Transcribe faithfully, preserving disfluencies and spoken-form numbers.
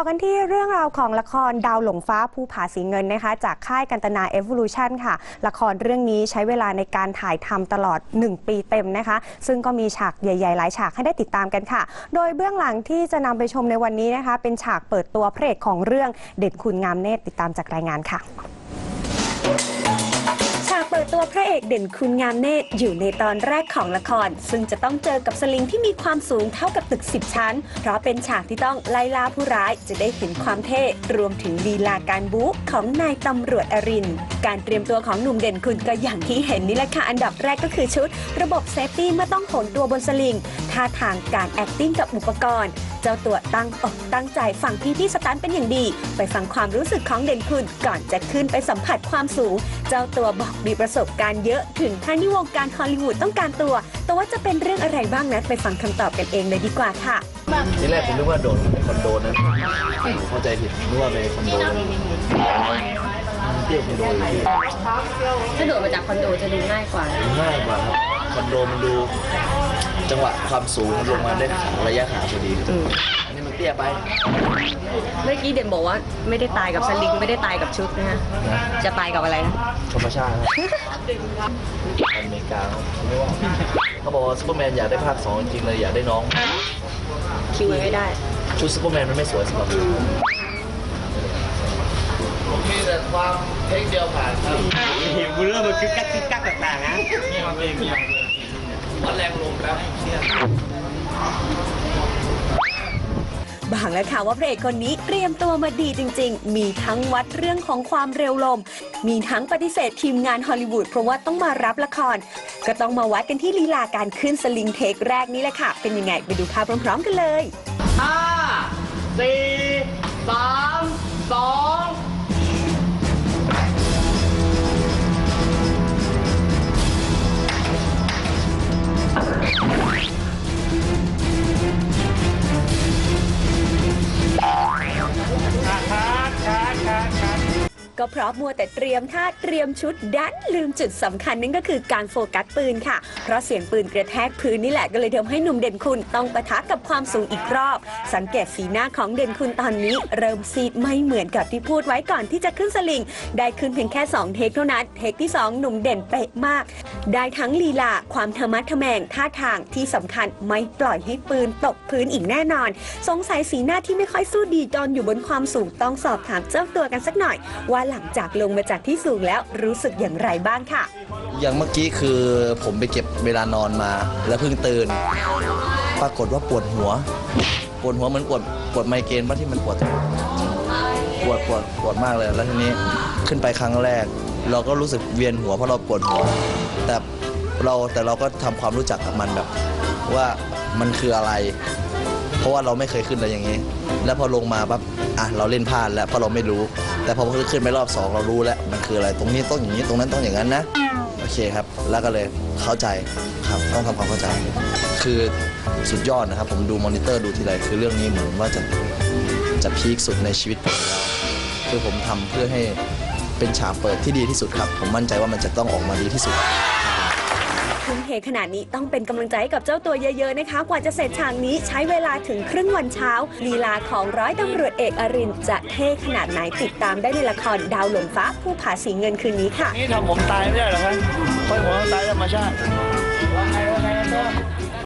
ต่อกันที่เรื่องราวของละครดาวหลงฟ้าภูผาสีเงินนะคะจากค่ายกันตนา Evolution ค่ะละครเรื่องนี้ใช้เวลาในการถ่ายทำตลอดหนึ่งปีเต็มนะคะซึ่งก็มีฉากใหญ่ๆหลายฉากให้ได้ติดตามกันค่ะโดยเบื้องหลังที่จะนำไปชมในวันนี้นะคะเป็นฉากเปิดตัวพระเอกของเรื่องเด่นคุณงามเนตรติดตามจากรายงานค่ะเปิดตัวพระเอกเด่นคุณงามเนตรอยู่ในตอนแรกของละครซึ่งจะต้องเจอกับสลิงที่มีความสูงเท่ากับตึกสิบชั้นเพราะเป็นฉากที่ต้องไล่ล่าผู้ร้ายจะได้เห็นความเท่รวมถึงลีลาการบู๊ของนายตำรวจอรินทร์การเตรียมตัวของหนุ่มเด่นคุณก็อย่างที่เห็นนี่แหละค่ะอันดับแรกก็คือชุดระบบเซฟตี้เมื่อต้องโหนตัวบนสลิงท่าทางการแอคติ้งกับอุปกรณ์เจ้าตัวตั้งอกตั้งใจฟังพี่ๆสตันเป็นอย่างดีไปฟังความรู้สึกของเด่นคุณก่อนจะขึ้นไปสัมผัสความสูงเจ้าตัวบอกมีประสบการณ์เยอะถึงขั้นที่วงการฮอลลีวูดต้องการตัวแต่ว่าจะเป็นเรื่องอะไรบ้างนั้นไปฟังคำตอบกันเองเลยดีกว่าค่ะทีแรกผมนึกว่าโดดในคอนโดนะเข้าใจผิดนึกว่าในคอนโดเที่ยวคอนโดเลยถ้าโดดมาจากคอนโดจะดูง่ายกว่าง่ายกว่าครับคอนโดมันดูจังหวะความสูงลงมาได้ขาระยะขาพอดีอันนี้มันเตี้ยไปเมื่อกี้เด่นบอกว่าไม่ได้ตายกับสลิงไม่ได้ตายกับชุดนะฮะจะตายกับอะไรนะธรรมชาติครับอเมริกาเขาไม่ว่าเขาบอกว่าซูเปอร์แมนอยากได้ภาคสองจริงเลยอยากได้น้องคิวไม่ได้ชุดซูเปอร์แมนมันไม่สวยสำหรับผมมีแต่ความเทคเดียวผ่านครับหิวเรื่องมันคือกักคือกักต่างๆนะนี่มันเป็นวันแรงลมแล้วบางแล้วค่ะว่าพระเอกคนนี้เตรียมตัวมาดีจริงๆมีทั้งวัดเรื่องของความเร็วลมมีทั้งปฏิเสธทีมงานฮอลลีวูดเพราะว่าต้องมารับละครก็ต้องมาวัดกันที่ลีลาการขึ้นสลิงเทคแรกนี้แหละค่ะเป็นยังไงไปดูภาพพร้อมๆกันเลยห้าสี่สามสองก็เพราะมัวแต่เตรียมท่าเตรียมชุดดันลืมจุดสำคัญนั่นก็คือการโฟกัสปืนค่ะเพราะเสียงปืนกระแทกพื้นนี่แหละก็เลยทำให้หนุ่มเด่นคุณต้องปะทะกับความสูงอีกรอบสังเกตสีหน้าของเด่นคุณตอนนี้เริ่มซีดไม่เหมือนกับที่พูดไว้ก่อนที่จะขึ้นสลิงได้ขึ้นเพียงแค่สองเทคเท่านั้นเทคที่สองหนุ่มเด่นเป๊ะมากได้ทั้งลีลาความธรรมะทแมงท่าทางที่สำคัญไม่ปล่อยให้ปืนตกพื้นอีกแน่นอนสงสัยสีหน้าที่ไม่ค่อยสู้ดีตอนอยู่บนความสูงต้องสอบถามเจ้าตัวกันสักหน่อยว่าหลังจากลงมาจากที่สูงแล้วรู้สึกอย่างไรบ้างค่ะอย่างเมื่อกี้คือผมไปเก็บเวลานอนมาแล้วเพิ่งตื่นปรากฏว่าปวดหัวปวดหัวเหมือนปวดปวดไมเกรนว่าที่มันปวดปวดปวดปวดมากเลยแล้วทีนี้ขึ้นไปครั้งแรกเราก็รู้สึกเวียนหัวเพราะเราปวดหัวแต่เราแต่เราก็ทำความรู้จักกับมันแบบว่ามันคืออะไรเพราะว่าเราไม่เคยขึ้นอะไรอย่างนี้แล้วพอลงมาปั๊บอ่ะเราเล่นพลาดแล้วเพราะเราไม่รู้แต่พอขึ้นไปรอบสองเรารู้แล้วมันคืออะไรตรงนี้ต้องอย่างนี้ตรงนั้นต้องอย่างนั้นนะโอเคครับแล้วก็เลยเข้าใจครับต้องทำความเข้าใจคือสุดยอดนะครับผมดูมอนิเตอร์ดูทีไรคือเรื่องนี้เหมือนว่าจะจะพีคสุดในชีวิตผมแล้วคือผมทำเพื่อให้เป็นฉากเปิดที่ดีที่สุดครับผมมั่นใจว่ามันจะต้องออกมาดีที่สุดทุ่มเทขนาดนี้ต้องเป็นกำลังใจให้กับเจ้าตัวเยอะๆนะคะกว่าจะเสร็จฉากนี้ใช้เวลาถึงครึ่งวันเช้าลีลาของร้อยตำรวจเอกอรินทร์จะเท่ขนาดไหนติดตามได้ในละครดาวหลงฟ้าภูผาสีเงินคืนนี้ค่ะนี่ทำผมตายไม่ได้หรอครับค่อยผมตายธรรมชาติว่าไงว่าไงนะ